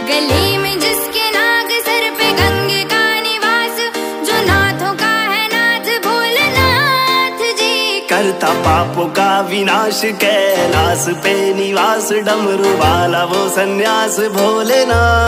गली में जिसके नाग सर पे गंगे का निवास, जो नाथों का है नाथ भोलेनाथ जी। करता पापों का विनाश कैलाश पे निवास, डमरू वाला वो सन्यास भोलेनाथ।